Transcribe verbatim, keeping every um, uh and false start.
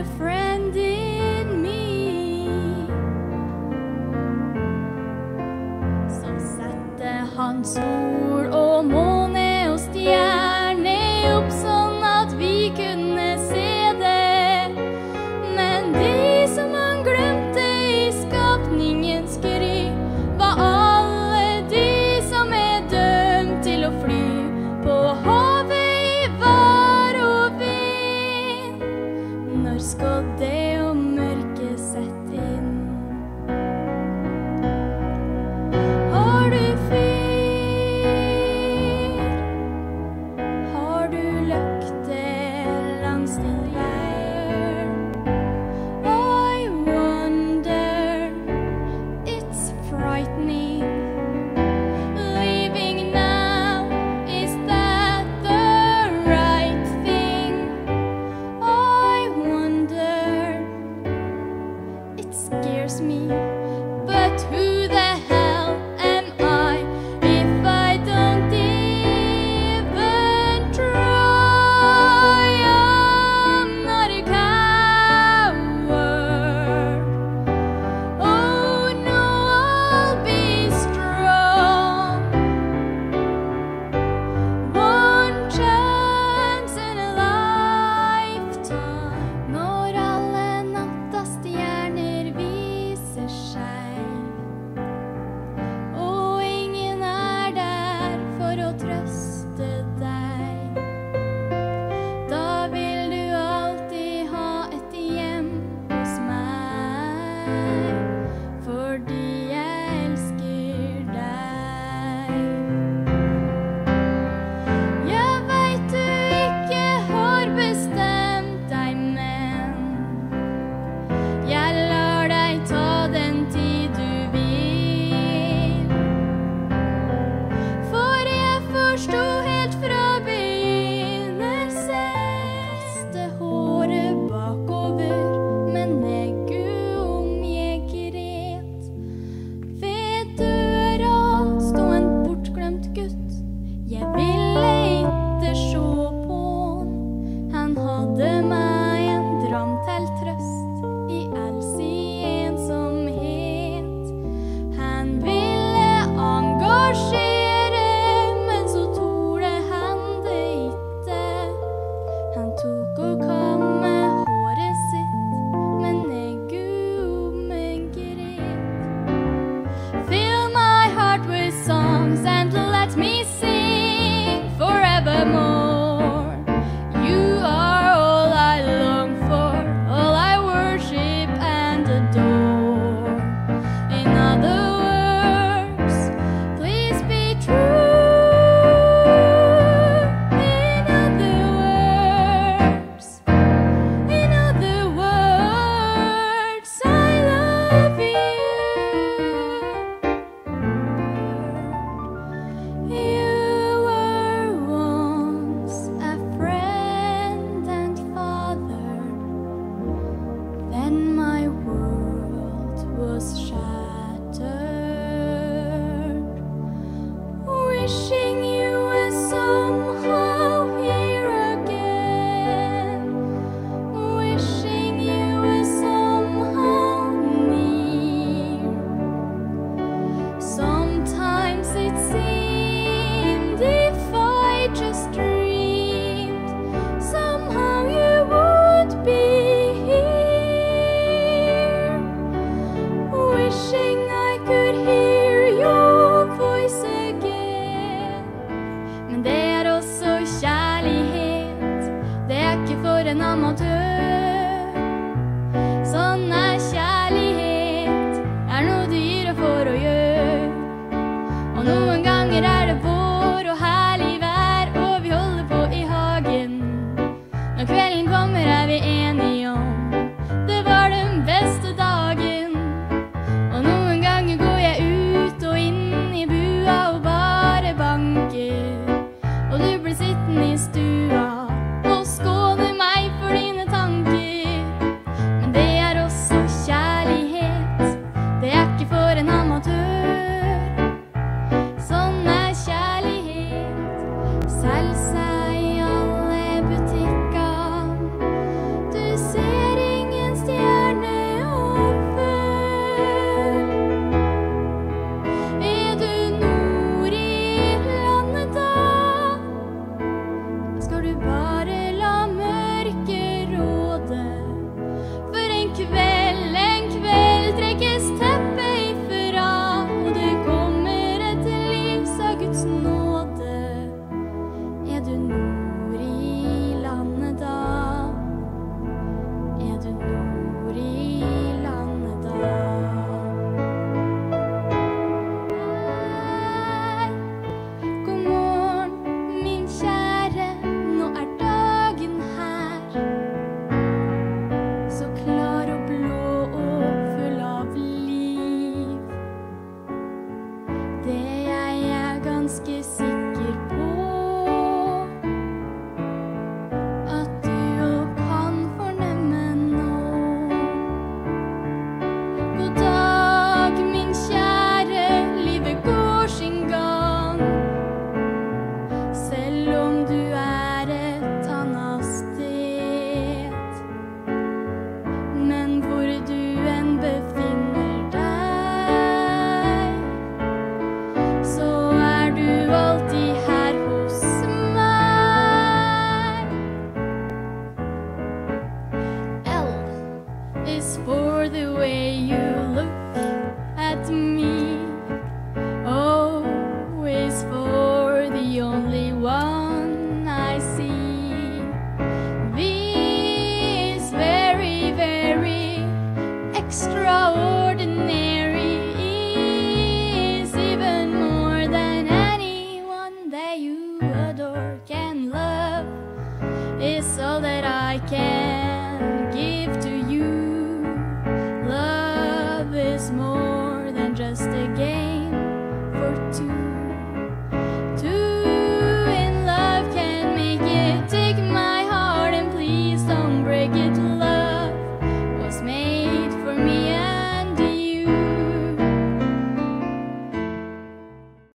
friend in me. Så sette han sol og måne og stjerne opp sånn at vi kunne se det. Men de som han glemte i skapningens gry, var alle de som er dømt til å fly på havet i vær og vind. Når skodde og mørke sett inn, har du fyr, har du løkter langs din hjørn. I wonder, it's frightening. Leaving now, is that the right thing? I wonder, it scares me. But who the hell am I if I don't even try? I'm not a coward. Oh no, I'll be strong. One chance in a lifetime. Når alle nattas stjerner viser seg, og ingen er der for å trøste deg, da vil du alltid ha et hjem hos meg, fordi jeg elsker deg. Jeg vet du ikke har bestemt deg, men jeg lar deg ta den tid du vil. For jeg forsto helt fra begynnelse, kaste håret bakover, men neggu om jeg gret. Ved døra sto en bortglemt gutt, jeg ville ikke se på han. Han hadde meg en dram til trøst i all sin ensomhet. Han ville engasjere, men så torde han det ikke. Han tok og kam med håret sitt, men neggu om jeg gret. Fill my heart with songs and let me sing forevermore. You are all I long for, all I worship and adore. In other words, please be true. In other words, in other words, I love you. You were once a friend and father, then my world was shattered. Wishing you were somehow here again, wishing you were somehow near. Sometimes it seemed if I just dreamed, somehow you would be here. Wishing I could hear your voice again. Men det er også kjærlighet, det er ikke for en amatør. Sånn er kjærlighet, er noe du gir og får å gjøre. Og noen ganger er det vår og herlig vær, og vi holder på i hagen. Når kvelden kommer er vi enige om, det var den beste dagen. Og noen ganger går jeg ut og inn i bua og bare banker. Og du blir sittende i stua og skåne meg for dine tanker. Men det er også kjærlighet, det er ikke for en amatør. Sånn er kjærlighet, selg seg i alle butikker. Du for the way you look at me, always for the only one I see. This very, very extraordinary is even more than anyone that you adore can love. Is all that I can give to you.